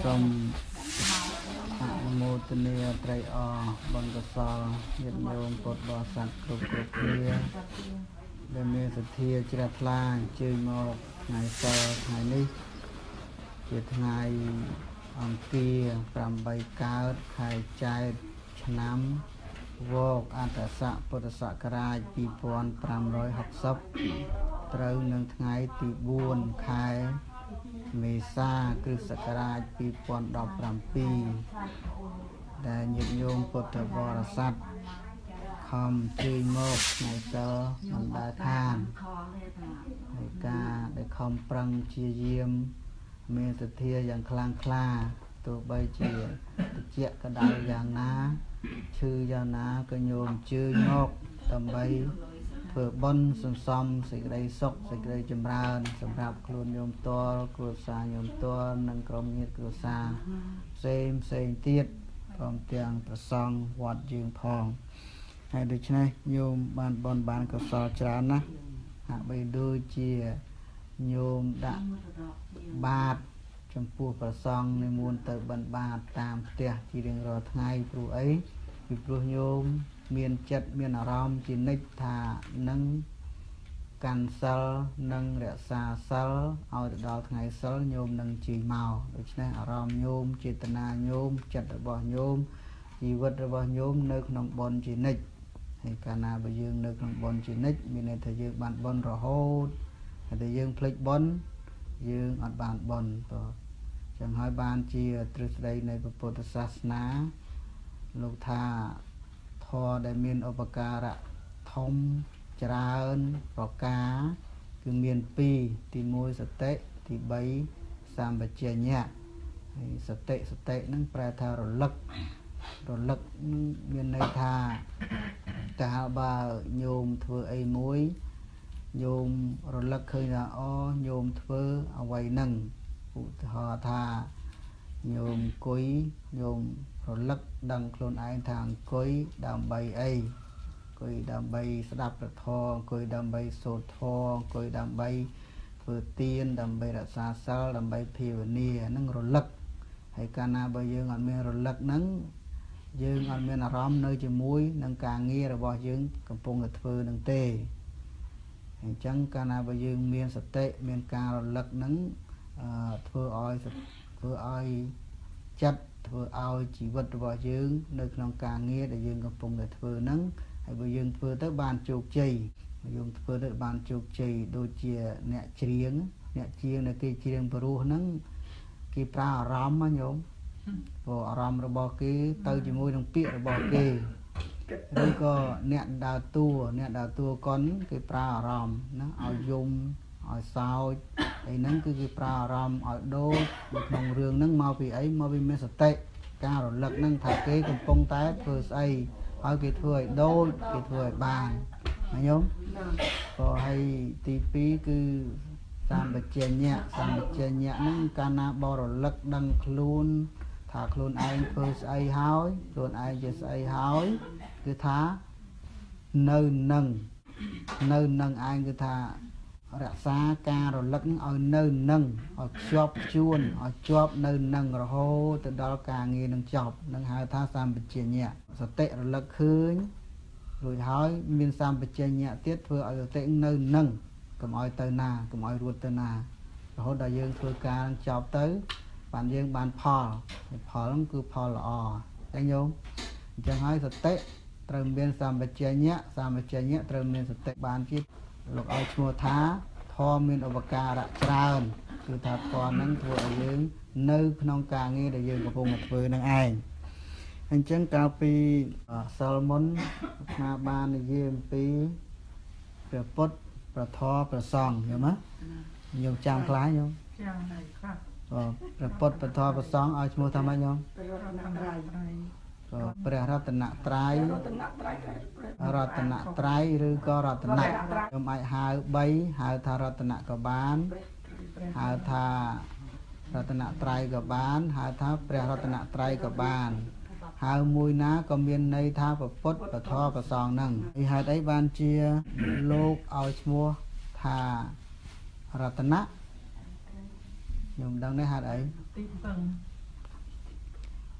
សូមអនុមោទនាត្រៃអបុណ្យកុសលញាតិញោមពុទ្ធបរិស័ទគ្រប់គ្នាដែលមានសទ្ធាជ្រះថ្លាអញ្ជើញមកថ្ងៃសៅរ៍ថ្ងៃនេះជាថ្ងៃអង្គារ8កើតខែចែកឆ្នាំវកអត្តស័កពុទ្ធសករាជ2560ត្រូវនឹងថ្ងៃទី4ខែមេសាគ្រិស្តសករាជ2017ដែលញាតិញោមពុទ្ធបរិស័ទខំជួយមកថ្ងៃសៅរ៍មិនដែលខានហើយការដែលខំប្រឹងព្យាយាមមានសទ្ធាយ៉ាងខ្លាំងក្លាទោះបីជាតិចក្តៅយ៉ាងណាឈឺយ៉ាងណាក៏ញោមជឿមកដើម្បីធ្វើបុណ្យសន្សំសេចក្តីសុខសេចក្តីចម្រើនសម្រាប់ខ្លួនញោមតលគ្រួសារញោមតលនិងក្រុមញាតិគ្រួសារផ្សេងទៀតព្រមទាំងប្រសង់វត្តយើងផងហើយដូច្នេះញោមបានបុណ្យបានកុសលច្រើនណាស់ហាក់បីដូចជាញោមដាក់បាតចំពោះប្រសង់និមន្តទៅបិណ្ឌបាតតាមផ្ទះជារៀងរាល់ថ្ងៃព្រោះអីពីព្រោះញោមមានចិត្តមានអារម្មណ៍ជានិច្ចថានឹងកាន់សិលនិងរក្សាសិលឲ្យទៅដល់ថ្ងៃសិលញោមនឹងជិះមកដូច្នេះអារម្មណ៍ញោមចេតនាញោមចិត្តរបស់ញោមជីវិតរបស់ញោមនៅក្នុងបុណ្យជានិច្ចហើយកាលណាបើយើងនៅក្នុងបុណ្យជានិច្ចមានន័យថាយើងបានបុណ្យរហូតហើយតែយើងភ្លេចបុណ្យយើងអត់បានបុណ្យតចឹងហើយបានជាទ្រឹស្ដីនៃពុទ្ធសាសនាលោកថាធម៌ដែលមានឧបការៈធំច្រើនប្រការគឺមាន2ទី1សតិទី3សម្បជញ្ញៈហើយសតិហ្នឹងប្រែថារលឹកមានន័យថាតើបើញោមធ្វើអីមួយញោមរលឹកឃើញថាអូញោមធ្វើអ្វីហ្នឹងឧទាហរណ៍ថាញោមអង្គុយញោមរលឹកដឹងខ្លួនឯងថាអង្គុយដើម្បីអីអង្គុយដើម្បីស្ដាប់ព្រះធម៌អង្គុយដើម្បីសូត្រធម៌អង្គុយដើម្បីធ្វើទានដើម្បីរក្សាសិលដើម្បីភាវនាហ្នឹងរលឹកហើយកាលណាបើយើងអត់មានរលឹកហ្នឹងយើងអត់មានអារម្មណ៍នៅជាមួយនឹងការងាររបស់យើងកំពុងតែធ្វើនឹងទេអញ្ចឹងកាលណាបើយើងមានសតិមានការរលឹកហ្នឹងធ្វើឲ្យចិត្តធ្វើឲ្យជីវិតរបស់យើងនៅក្នុងការងារដែលយើងកំពុងតែធ្វើហ្នឹងហើយបើយើងធ្វើទៅបានជោគជ័យយើងធ្វើទៅបានជោគជ័យដូចជាអ្នកច្រៀងនៅគេច្រៀងព្រោះហ្នឹងគេប្រើអារម្មណ៍ណាញោមព្រោះអារម្មណ៍របស់គេទៅជាមួយនឹងពាក្យរបស់គេឬក៏អ្នកដើរតួកុនគេប្រើអារម្មណ៍ណាឲ្យយំឲ្យសោចអីហ្នឹងគឺគេប្រើអារម្មណ៍ឲ្យដូចនៅក្នុងរឿងហ្នឹងមកពីអីមកពីមានសតិការរលឹកហ្នឹងថាគេកំពុងតែធ្វើស្អីហើយគេធ្វើឲ្យដូចគេធ្វើឲ្យបានណាញោមក៏ហើយទី2គឺសម្បជញ្ញៈហ្នឹងកាលណាបរលឹកដឹងខ្លួនថាខ្លួនឯងធ្វើស្អីហើយខ្លួនឯងជាស្អីហើយគឺថានៅនឹងឯងគឺថារក្សាការរលឹកឲ្យនៅនឹងឲ្យខ្ជាប់ជួនឲ្យជាប់នៅនឹងរហូតទៅដល់ការងារនឹងចប់នឹងហៅថាសម្បជញ្ញៈសតិរលឹកឃើញរួចហើយមានសម្បជញ្ញៈទៀតធ្វើឲ្យសតិនៅនឹងកុំឲ្យទៅណាកុំឲ្យរួចទៅណារហូតដល់យើងធ្វើការនឹងចប់ទៅបានយើងបានផលហ្នឹងគឺផលល្អតែញោមអញ្ចឹងហើយសតិត្រូវមានសម្បជញ្ញៈត្រូវមានសតិបានជាលោកឲ្យឈ្មោះថាធម៌មានឧបការៈច្រើនគឺថាធម៌ហ្នឹងធ្វើឲ្យយើងនៅក្នុងការងារដែលយើងកំពុងតែធ្វើនឹងឯងអញ្ចឹងកាលពីសិលមុនអាបាននិយាយអំពីព្រះពុទ្ធព្រះធម៌ព្រះសង្ឃយល់ទេញោមចាំខ្លះញោមចាំហើយខ្លះព្រះពុទ្ធព្រះធម៌ព្រះសង្ឃឲ្យឈ្មោះថាម៉េចញោមព្រះរតនត្រ័យឬក៏រតនៈខ្ញុំអាចហៅ3ហៅថារតនៈក៏បានហៅថារតនត្រ័យក៏បានហៅថាព្រះរតនត្រ័យក៏បានហៅមួយណាក៏មានន័យថាព្រះពុទ្ធព្រះធម៌ព្រះសង្ឃហ្នឹងពីហេតុអីបានជាលោកឲ្យឈ្មោះថារតនៈខ្ញុំដឹងទេហេតុអីទីពឹង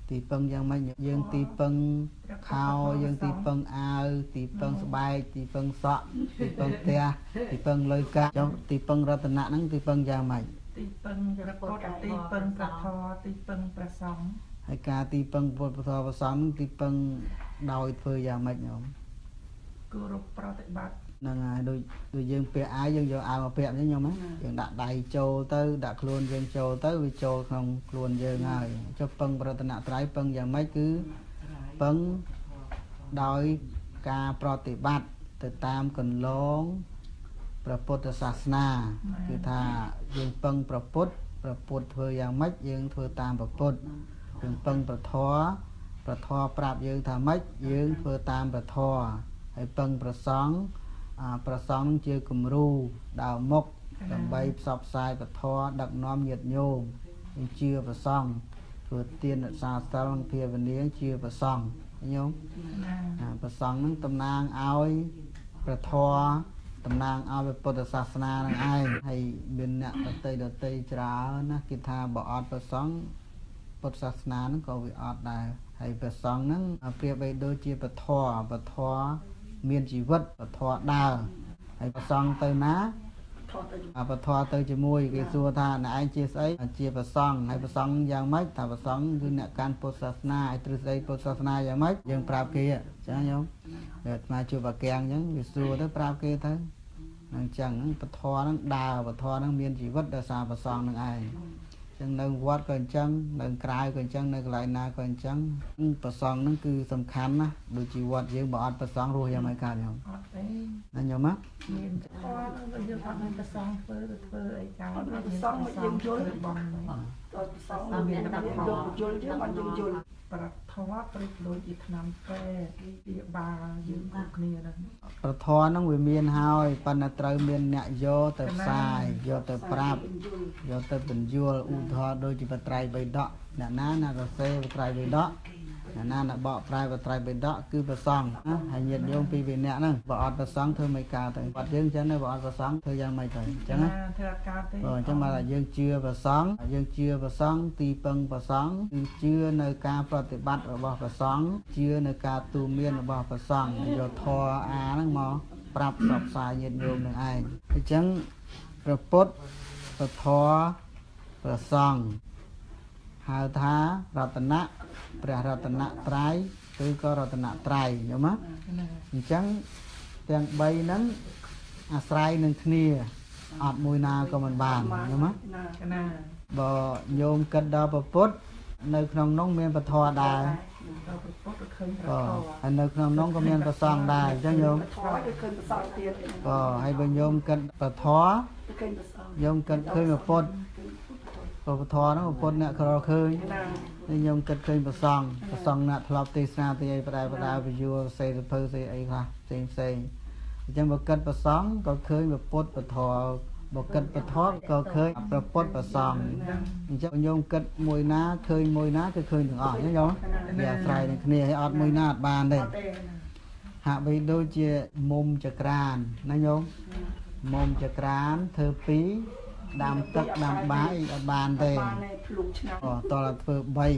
ទីពឹងយ៉ាងម៉េចយើងទីពឹងខោយើងទីពឹងអាវទីពឹងស្បែកទីពឹងសក់ទីពឹងផ្ទះទីពឹងលុយកាក់ចុះទីពឹងរតនៈហ្នឹងទីពឹងយ៉ាងម៉េចទីពឹងព្រះពុទ្ធទីពឹងព្រះធម៌ទីពឹងព្រះសង្ឃហើយការទីពឹងពុទ្ធធម៌ព្រះសង្ឃទីពឹងដោយធ្វើយ៉ាងម៉េចញោមគោរពប្រតិបត្តិហ្នឹងហើយដូចយើងពាក់អាវយើងយកអាវមកពាក់អញ្ចឹងញោមណាយើងដាក់ដៃចូលទៅដាក់ខ្លួនយើងចូលទៅវាចូលក្នុងខ្លួនយើងហើយចុះពឹងប្រតនត្រ័យពឹងយ៉ាងម៉េចគឺពឹងដោយការប្រតិបត្តិទៅតាមកន្លងព្រះពុទ្ធសាសនាគឺថាយើងពឹងព្រះពុទ្ធធ្វើយ៉ាងម៉េចយើងធ្វើតាមព្រះពុទ្ធយើងពឹងព្រះធម៌ប្រាប់យើងថាម៉េចយើងធ្វើតាមព្រះធម៌ហើយពឹងព្រះសង្ឃព្រះសង្ឃជាគំរូដើរមុខដើម្បីផ្សព្វផ្សាយព្រះធម៌ដឹកនាំញាតិញោមយើងជឿព្រះសង្ឃធ្វើទានរក្សាសីលនិងភាវនាជាព្រះសង្ឃញោមព្រះសង្ឃនឹងតំណាងឲ្យព្រះធម៌តំណាងឲ្យពុទ្ធសាសនានឹងឯងហើយមានអ្នកដតីច្រើនណាគេថាបើអត់ព្រះសង្ឃពុទ្ធសាសនានឹងក៏វាអត់ដែរហើយព្រះសង្ឃនឹងប្រៀបបីដូចជាពធមានជីវិតពធដើរហើយព្រះសង្ឃទៅណាពធទៅជាមួយគេសួរថាអ្នកឯងជាស្អីជាព្រះសង្ឃហើយព្រះសង្ឃយ៉ាងម៉េចថាព្រះសង្ឃគឺអ្នកកាន់ពុទ្ធសាសនាឲ្យទ្រឹស្ដីពុទ្ធសាសនាយ៉ាងម៉េចយើងប្រាប់គេចឹងញោមតែអាត្មាជួបអាកៀងអញ្ចឹងវាសួរទៅប្រាប់គេទៅហ្នឹងចឹងហ្នឹងពធហ្នឹងដើរពធហ្នឹងមានជីវិតដោយសារព្រះសង្ឃនឹងឯងចឹងនៅវត្តក៏អញ្ចឹងនៅក្រៅក៏អញ្ចឹងនៅកន្លែងណាក៏អញ្ចឹងព្រះសង្ឃហ្នឹងគឺសំខាន់ណាស់ដូចជីវត្តយើងបើអត់ព្រះសង្ឃរស់យ៉ាងម៉េចកើតញោមអត់ទេណាញោមណាមានធម៌ហ្នឹងយើងអត់មានព្រះសង្ឃធ្វើអីកើតព្រះសង្ឃមកយើងយល់បងដល់ព្រះសង្ឃមានតែយល់យើងមិនយល់ប្រធម៌ប្រៀបដូចជាឆ្នាំពេពីបាលយើងគ្រប់គ្នាហ្នឹងប្រធម៌ហ្នឹងវាមានហើយប៉ុន្តែត្រូវមានអ្នកយកទៅផ្សាយយកទៅប្រាប់យកទៅបញ្យល់ឧទាហរណ៍ដូចជាបត្រៃបិដកអ្នកណាសរសេរបត្រៃបិដកអ្នកណាបកប្រែបត្រៃបិដកគឺព្រះសង្ឃហើយញាតិញោមពីរនាក់ហ្នឹងបើអត់ព្រះសង្ឃធ្វើមិនកើតទៅបាត់យើងចឹងទៅបើអត់ព្រះសង្ឃធ្វើយ៉ាងម៉េចទៅអញ្ចឹងណាធ្វើកើតទេអញ្ចឹងមកថាយើងជឿព្រះសង្ឃទីពឹងព្រះសង្ឃគឺជឿនៅការប្រតិបត្តិរបស់ព្រះសង្ឃជឿនៅការទូន្មានរបស់ព្រះសង្ឃយកធម៌ហ្នឹងមកប្រាប់ផ្សព្វផ្សាយញាតិញោមនឹងឯងអញ្ចឹងព្រះពុទ្ធព្រះធម៌ព្រះសង្ឃហៅថារតនៈព្រះរតនត្រ័យឬក៏រតនត្រ័យយល់មកអញ្ចឹងទាំង3ហ្នឹងអាស្រ័យនឹងគ្នាអត់មួយណាក៏មិនបានយល់មកណាបើញោមគិតដល់ព្រះពុទ្ធនៅក្នុងនោះមានពធដែរដល់ព្រះពុទ្ធឃើញព្រះធម៌ហើយនៅក្នុងនោះក៏មានព្រះសង្ឃដែរអញ្ចឹងញោមធម៌គឺឃើញព្រះសង្ឃទៀតហើយបើញោមគិតព្រះធម៌ឃើញព្រះសង្ឃញោមគិតឃើញព្រះពុទ្ធព្រះធម៌ហ្នឹងព្រះពុទ្ធអ្នកក្រឃើញហើយញោមគិតឃើញព្រះសង្ឃអ្នកធ្លាប់ទេសនាទីអីបដាពយល់សេរភៅសេអីខ្លះផ្សេងអញ្ចឹងបើគិតព្រះសង្ឃក៏ឃើញព្រះពុទ្ធព្រះធម៌បើគិតព្រះធម៌ក៏ឃើញព្រះពុទ្ធព្រះសង្ឃអញ្ចឹងញោមគិតមួយណាឃើញមួយណាគឺឃើញទាំងអស់អញ្ចឹងញោមវាអាស្រ័យនឹងគ្នាហើយអត់មួយណាអត់បានទេហាក់បីដូចជាមុំចក្រានណាញោមមុំចក្រានធ្វើពីរដាំទឹកដាំបាយអត់បានទេភ្លុកឆ្នាំតើធ្វើ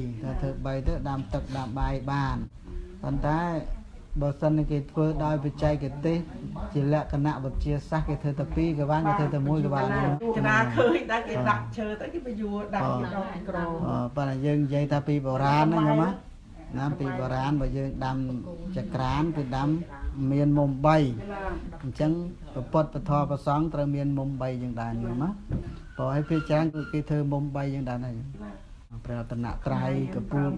3ទៅដាំទឹកដាំបាយបានប៉ុន្តែបើសិនគេធ្វើដោយបច្ចេកទេសជាលក្ខណៈវិទ្យាសាស្ត្រគេធ្វើតែ2ក៏បានគេធ្វើតែ1ក៏បានចំណាឃើញតែគេដាក់ឈើទៅគេបញ្យួរដាក់គេដល់ក្រប៉ុន្តែយើងនិយាយថាពីបុរាណណាញោមណាពីបុរាណបើយើងដាំចក្រានគឺដាំមានមុំ3អញ្ចឹងប្រពុតពធប្រសង្ឃត្រូវមានមុំ3យ៉ាងដែរញោមណាព្រោះឲ្យពេលច្រើនគឺគេធ្វើមុំ3យ៉ាងដែរណាព្រះរតនត្រ័យកពូល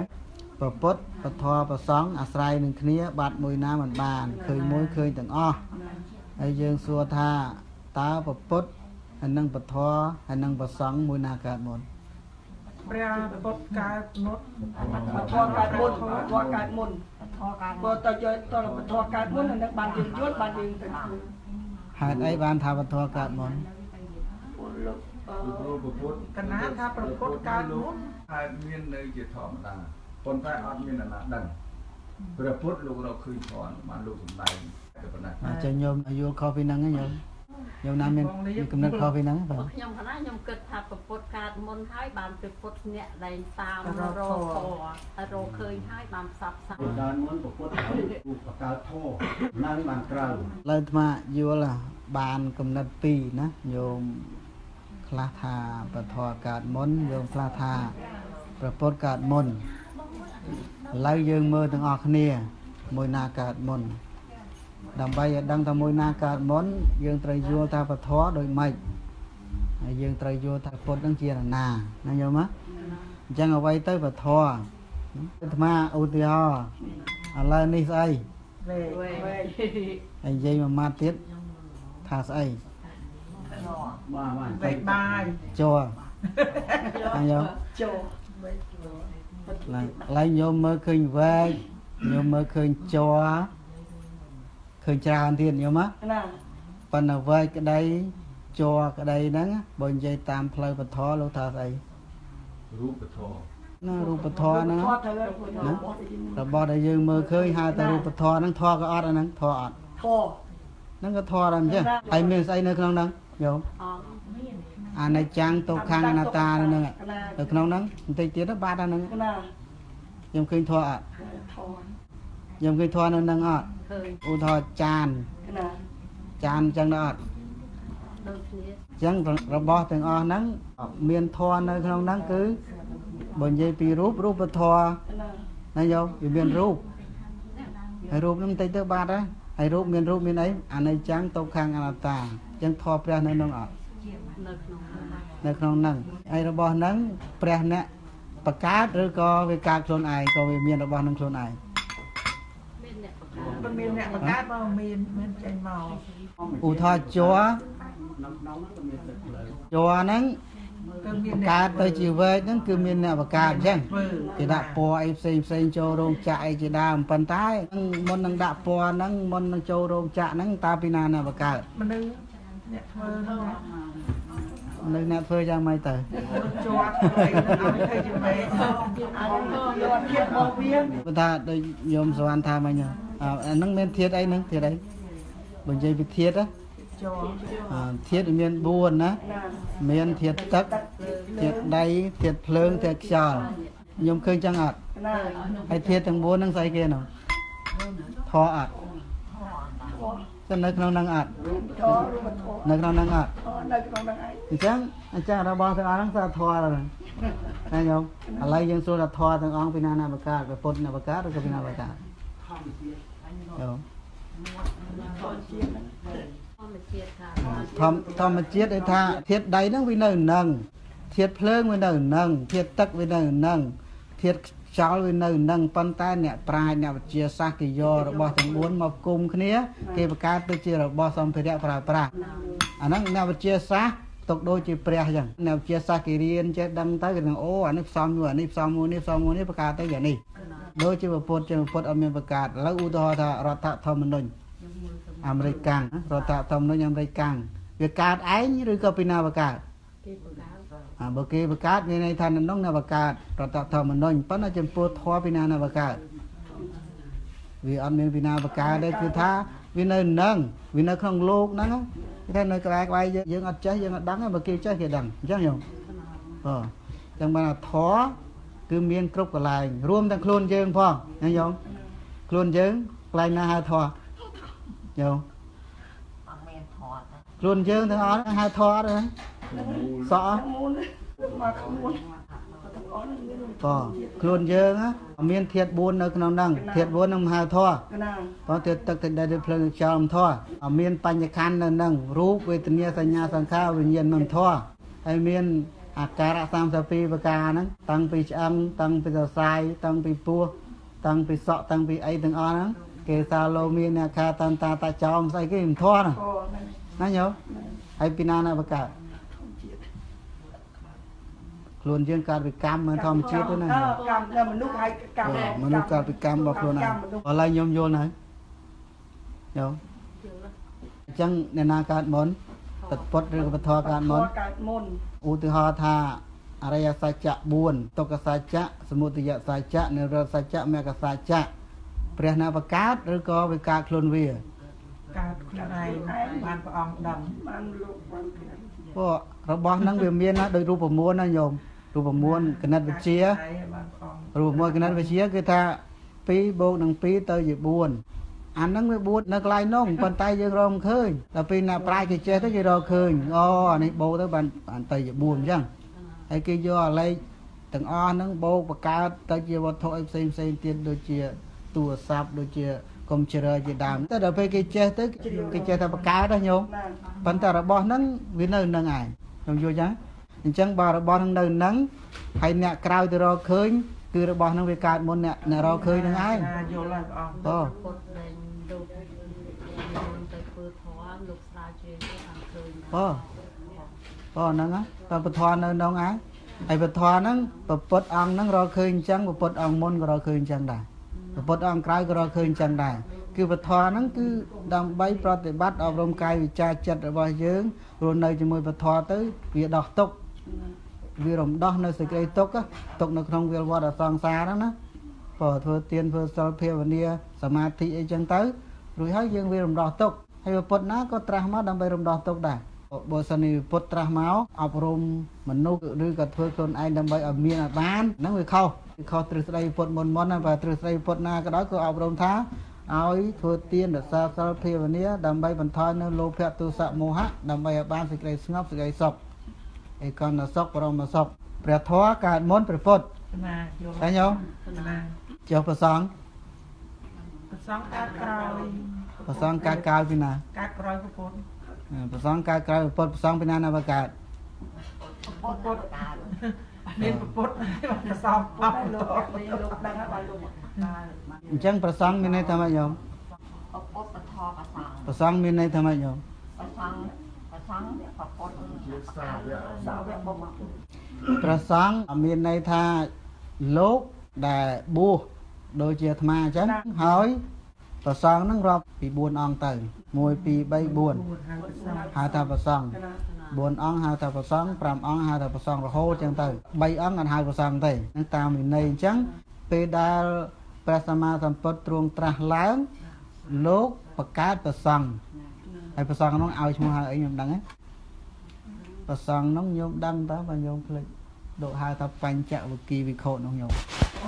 3ប្រពុតពធប្រសង្ឃអាស្រ័យនឹងគ្នាបាត់មួយណាមិនបានឃើញមួយឃើញទាំងអស់ហើយយើងសួរថាតើប្រពុតហើយនឹងពធហើយនឹងប្រសង្ឃមួយណាកើតមុនព្រះពុទ្ធកើតមុនធម៌កើតមុនបើតើយកតើធម៌កើតមុននឹងបានយើងយល់បានយើងទៅហេតុអីបានថាពធកើតមុនកណាថាព្រះពុទ្ធកើតមុនហើយមាននៅជាធម្មតាប៉ុន្តែអត់មានអ្នកណាដឹងព្រះពុទ្ធលោករកឃើញធម៌បានលោកសំដែងតែប៉ុណ្ណាអញ្ចឹងញោមយល់ខុសពីហ្នឹងញោម Dầu nam miền cầm nát kho với nắng phải nhom khả năng nhom cực thà bậc bột cát môn hai bàn bậc bột nhẹ đầy tam rô phò rô khơi hai bàn sập sập đàn muốn bậc bột bậc cát thô năng bàn cào lời mà vô là bàn cầm nát pi ná nhôm khla thà bậc thò cát môn nhôm khla thà bậc bột cát môn lời dương mơ từng ọt nia môi na cát môn đầm bay đăng ta môi na cát môn dương trai vô ta bậc thò đôi mày dương trai vô ta bột đăng chia là nà nghe nhớ má chẳng ở vay tới bậc thò mà ưu tiêu lời ní say anh dây mà ma tiết thà say về bài cho anh nhớ lấy nhôm mơ khơi về nhôm mơ khơi cho khơi tràn tiền nhớ má phần nào về cái đây cho cái đây nắng bên dây tam plei bật thò lâu thà say rúp bật thò nó rúp bật thò nó là bỏ đại dương mơ khơi hai ta rúp bật thò nó thò cái ọt nó thò ọt nó có thò làm chứ ai miền say nơi không nắng hiểu anh này trang tô khang anh ta nữa được không nắng tây tiết nó ba ta nữa dùng kinh thò ọt dùng kinh thò nó nắng ọt u thò chan chẳng đó chẳng rồi bỏ từng ọt nắng miền thò nơi không nắng cứ bên dây pi rúp bật thò này vô miền rúp hay rúp nó tây tới ba đó hay rúp miền ấy anh này trang tô khang anh ta chẳng thò pre nơi nắng ọt nơi không nắng ai rồi bỏ nắng pre nè bạc cát rồi có về cát chôn ai có về miền rồi bỏ nắng chôn ai miền nè bạc cát bao miền chanh màu u thò chó nắng cát tới chiều về nắng cứ miền nè bạc cát chăng thì đã po ai xem cho rong chạy chỉ đam bàn tay môn năng đã po nắng môn năng cho rong chạy nắng ta pina nè bạc cát nơi nè phơi ra mai tờ người ta đây nhôm xoan tham anh nhở nắng men thiết ấy nắng thiết ấy bên dây bị thiết á thiết miền buồn á miền thiết tắc thiết đáy thiết phơi thiết chảo nhôm khơi trăng ạt hay thiết thằng buồn đang say kia nào thò ạt cho nơi nào năng ạt nơi nào năng ạt thì chẳng anh cha ra bao thằng ăn ta thò rồi này không lấy dân số là thò thằng ăn pina na bạc cái phốt na bạc rồi cái pina bạc không thom mà chết đấy tha thiết đáy nó với nơi nâng thiết phơi với nơi nâng thiết tắc với nơi nâng thiết cháu với nơi nâng pan tay nè prai nè chia sát cái do rồi bỏ thằng bốn mọc cùng cái nia cái bạc tôi chia rồi bỏ xong thì đẹp prai anh nè chia sát tục đôi chỉ pre chẳng nè chia sát cái riêng chết đăng tới cái thằng ô anh xong rồi anh xong mua bạc tới giờ này đôi chỉ một phốt ở miền bạc lấy u to thà rót thà thom mình đồn American rót thà thom nó American việc cát ấy rồi có pina bạc bờ kia bạc cát như này thành nó là bạc cát rồi tạo thầm mình nói bắt nó chấm phốt thoa pina là bạc cát vì ăn miếng pina bạc cát đây cứ tha vì nơi nâng vì nơi không lô nắng cái nơi cái bay dương ăn cháy dương ăn đắng bờ kia cháy kia đắng chắc nhiều chẳng bao là thoa cứ miếng cốc cái lại rùm thằng khôn dương phong nghe không khôn dương lại na hai thoa nhiều khôn dương thằng ó hai thoa rồi sợ khôn dương á miền thiệt buôn nơi nào năng thiệt buôn năm hai thoa có thiệt tắc thiệt đại được phơi chào thoa miền Panh Khan nơi năng rú về tình nhà sang nhà sang khao về nhiên nằm thoa hay miền Akara Sam Sapi bạc nắng tăng pi ăn tăng pi sai tăng pi pua tăng pi sọ tăng pi ấy từng on á kê sa lô miền nhà kha tan ta ta chom sai cái thoa nè nói nhớ hay pina na bạc luôn dương cả bị cam mà thom chết thế này cam là mình lúc hay cam mình lúc cả bị cam bọc luôn này ở lại nhôm vô này nhớ chẳng nên na cát món tật phốt rồi bật thò cát món u từ họ tha araya sacha buồn tộc sacha samutiya sacha nero sacha mega sacha pre na bạc cát rồi có bị cát luôn về កើតខ្លួនឯងបានព្រះអង្គដឹងបានលោកបានព្រះពួករបស់ហ្នឹងវាមានណាដោយរូបមន្តណាញោមរូបមន្តគណិតវិទ្យារូបមន្តគណិតវិទ្យាគឺថា2 + នឹង 2 ទៅជា 4 អាហ្នឹងវា4នៅកន្លែងនោះប៉ុន្តែយើងរកមិនឃើញដល់ពេលណាប្រាជ្ញគេចេះទៅគេរកឃើញអូអានេះបូកទៅបានទៅជា 4 អញ្ចឹងហើយគេយកអាលេខទាំងអស់ហ្នឹងបូកបង្កើតទៅជាវត្ថុអីផ្សេងទៀតដូចជាទូរស័ព្ទដូចជាកុំព្យូទ័រជាដើមតែដល់ពេលគេចេះទៅគេចេះតែបង្កើតណាញោមប៉ុន្តែរបស់ហ្នឹងវានៅនឹងឯងខ្ញុំយល់ចឹងអញ្ចឹងបើរបស់ហ្នឹងនៅនឹងហើយអ្នកក្រៅទៅរកឃើញគឺរបស់ហ្នឹងវាកើតមុនអ្នករកឃើញនឹងឯងយល់ហើយព្រះអង្គពុទ្ធដែលលោកទៅធ្វើធម៌លោកស្រាវជ្រាវទៅបានឃើញហ្នឹងតែពធនៅក្នុងឯងហើយពធហ្នឹងប្រពុតអង្គហ្នឹងរកឃើញអញ្ចឹងប្រពុតអង្គមុនក៏រកឃើញអញ្ចឹងដែរប្រពុតអង្គក្រៅក៏រកឃើញអញ្ចឹងដែរគឺពធហ្នឹងគឺដើម្បីប្រតិបត្តិអប់រំកាយវិចារចិត្តរបស់យើងរស់នៅជាមួយពធទៅវាដោះទុក្ខវារំដោះនៅសេចក្តីទុក្ខនៅក្នុងវាលវត្តអសង្សារហ្នឹងណាព្រោះធ្វើទានធ្វើសិលភាវនាសមាធិអីចឹងទៅរួចហើយយើងវារំដោះទុក្ខហើយពុទ្ធណាក៏ត្រាស់មកដើម្បីរំដោះទុក្ខដែរបើសិនជាពុទ្ធត្រាស់មកអប់រំមនុស្សឬក៏ធ្វើខ្លួនឯងដើម្បីឲ្យមានឲ្យបានហ្នឹងវាខុសទ្រឹស្ដីពុទ្ធមុនណាបើទ្រឹស្ដីពុទ្ធណាក៏ដោយក៏អប់រំថាឲ្យធ្វើទានរក្សាសិលភាវនាដើម្បីបន្ថយនៅលោភៈទោសៈមោហៈដើម្បីឲ្យបានសេចក្តីស្ងប់សេចក្តីសុខឯកណ្ណសុខបរមសុខព្រះធម៌កើតមុនព្រះពុទ្ធណាយល់ឃើញទេណាចុះព្រះសង្ឃកើតក្រោយព្រះសង្ឃកើតក្រោយពីណាកើតក្រោយព្រះពុទ្ធព្រះសង្ឃកើតក្រោយព្រះពុទ្ធព្រះសង្ឃពីណាណាបើកើតពុទ្ធកើតមានព្រះពុទ្ធព្រះសង្ឃអត់លោកដឹងហើយបានលោកអញ្ចឹងព្រះសង្ឃមានន័យថាម៉េចញោមពុទ្ធពធព្រះសង្ឃមានន័យថាម៉េចញោមព្រះសង្ឃព្រះពុទ្ធជាសាវករបស់មកព្រះសង្ឃមានន័យថាលោកដែលបួសដូចជាអាត្មាអញ្ចឹងហើយព្រះសង្ឃហ្នឹងរាប់ពី4អង្គទៅ1 2 3 4ហៅថាព្រះសង្ឃ4អង្គហៅថាព្រះសង្ឃ5អង្គហៅថាព្រះសង្ឃរហូតអញ្ចឹងទៅ3អង្គអត់ហៅព្រះសង្ឃទេហ្នឹងតាមវិន័យអញ្ចឹងពេលដែលព្រះសម្មាសម្ពុទ្ធទ្រង់ត្រាស់ឡើងលោកបង្កើតព្រះសង្ឃហើយព្រះសង្ឃហ្នឹងឲ្យឈ្មោះហៅអីខ្ញុំដឹងទេព្រះសង្ឃហ្នឹងញោមដឹងតើបើញោមភ្លេចលោកហៅថាបញ្ចវគិវិខុហ្នឹងញោម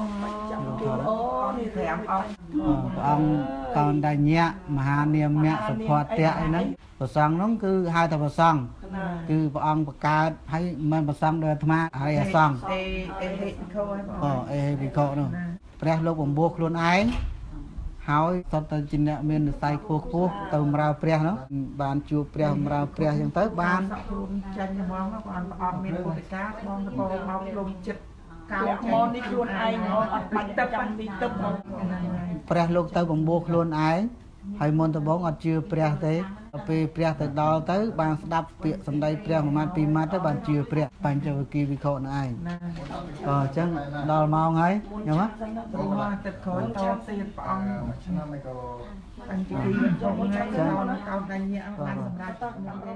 នេះ5អង្គព្រះអង្គកោណ្ដញ្ញៈមហានាមៈសុភ័តៈអីហ្នឹងព្រះសង្ឃហ្នឹងគឺហៅថាព្រះសង្ឃគឺព្រះអង្គបង្កើតហើយមិនព្រះសង្ឃដោយអាត្មាហើយអាសង្ឃអេហេវិខុហើយបងអេហេវិខុនោះព្រះលោកបំពោះខ្លួនឯងហើយសតទៅជាអ្នកមាននិស្ស័យខ្ពស់ទៅបម្រើព្រះនោះបានជួបព្រះបម្រើព្រះអញ្ចឹងទៅបានចាញ់ហ្មងបានព្រះអង្គមានពុទ្ធកាបងតបមកលំចិត្តកៅមកនេះខ្លួនឯងអត់បាច់ទឹកចាំទីទឹកព្រះលោកទៅបំពោះខ្លួនឯងហើយមុនដំបូងអត់ជឿព្រះទេដល់ពេលព្រះទៅដល់ទៅបានស្ដាប់ពាក្យសម្ដីព្រះមួយម៉ាត់ពីរម៉ាត់ទៅបានជឿព្រះបញ្ចវគិវិខុនឹងឯងអញ្ចឹងដល់ម៉ោងហើយញោមមកទឹកក្រោយតទៀតព្រះអង្គឆ្នាំឯក៏បញ្ចវគិវិខុហ្នឹងកោដញ្ញៈបានសម្រាប់តកម្លាំងទេ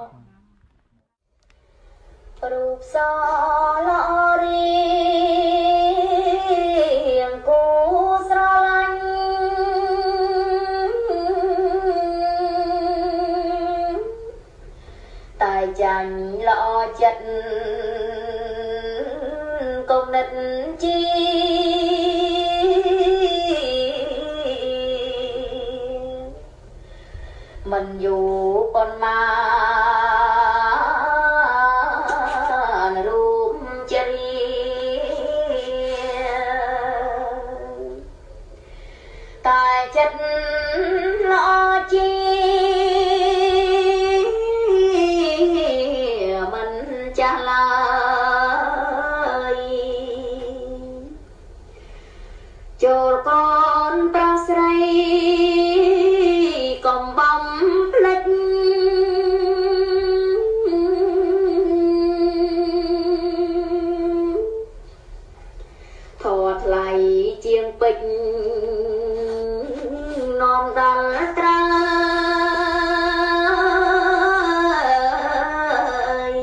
រូបសល្អរៀងគូស្រឡាញ់តែចាញ់ល្អចិត្តគំនិតជីមិនយូរប៉ុន្មានចិត្តល្អជាមិនចាស់ឡើយចូលកូនប្រុសស្រីកុំបំភ្លេចធម៌ថ្លៃជាងពេជ្រនាំដល់ត្រើយ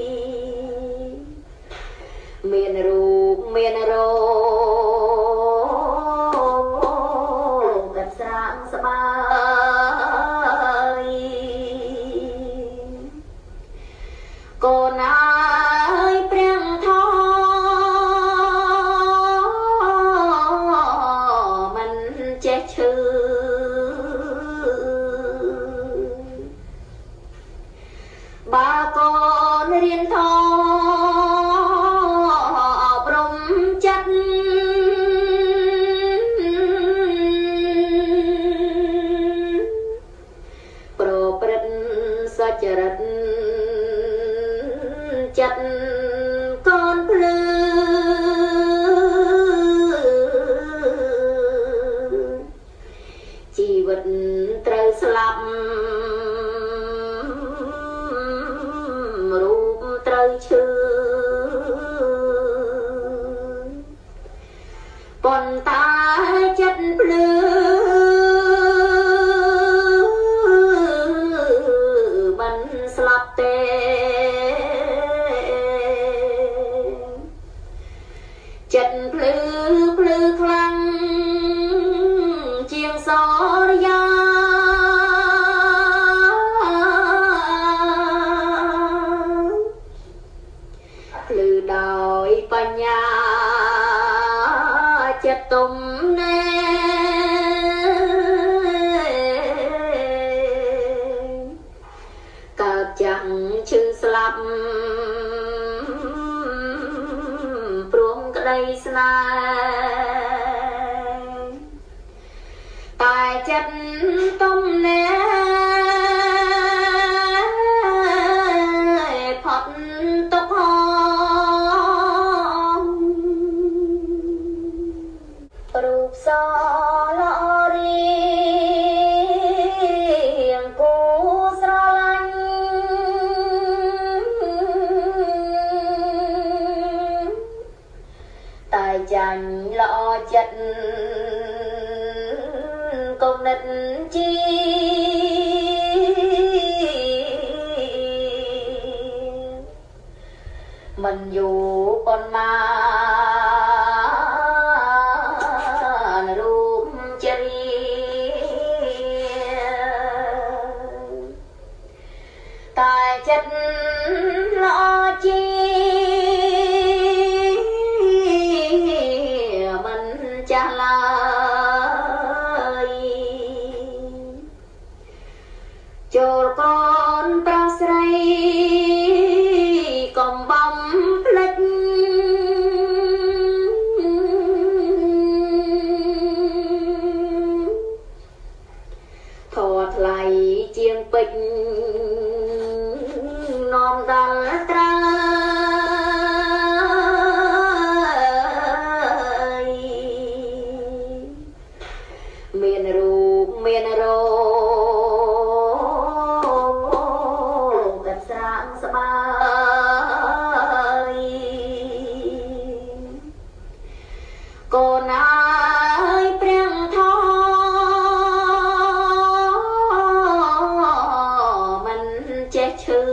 មានរូបមានរោគស្រាងស្បើប៉ុន្តែចិត្តភ្លឺមិនស្លាប់ទេចិត្តភ្លឺខ្លាំងជាងសរយាភ្លឺដោយបញ្ញាចិត្តទុំណែកើតចាំងឈឺស្លាប់ព្រមក្តីស្នេហ៍តែចិត្តទុំណែផុតទុក្ខរូបសល្អរៀងគូស្រឡាញ់តែចាញ់ល្អចិត្តគំនិតជីមិនយូរប៉ុន្មានតែចិត្តល្អជាមិនចាស់ឡើយចូលកូនប្រុសស្រីកុំបំភ្លេចធម៌ថ្លៃជាងពេជ្រនាំដល់ត្រើយមានរូបមានរោគកាត់ស្រាងស្បើយកូនអើយព្រះធម៌មិនចេះឈឺ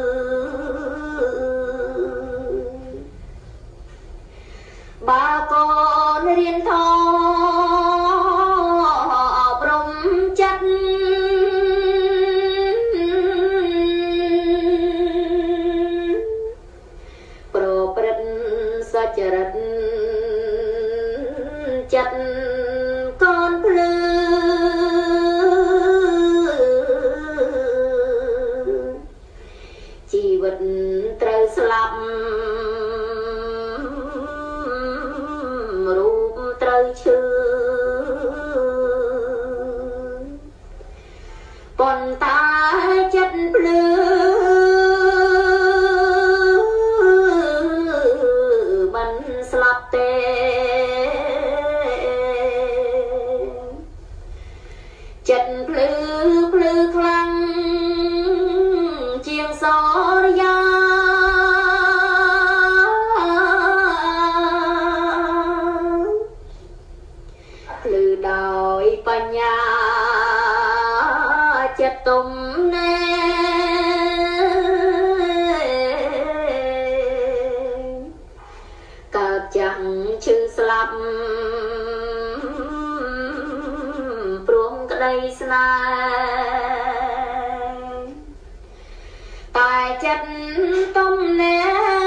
បើកូនរៀនធម៌អប់រំចិត្តប្រព្រឹត្តសុចរិតចិត្តកូនភ្លឺជីវិតត្រូវស្លាប់រូបត្រូវឈឺប៉ុន្តែចិត្តភ្លឺមិនស្លាប់ទេចិត្តភ្លឺខ្លាំងជាងសរយាភ្លឺដោយបញ្ញាចិត្តទុំណែកើតចាំងឈឺស្លាប់ព្រមក្តីស្នេហ៍តែចិត្តទុំណែ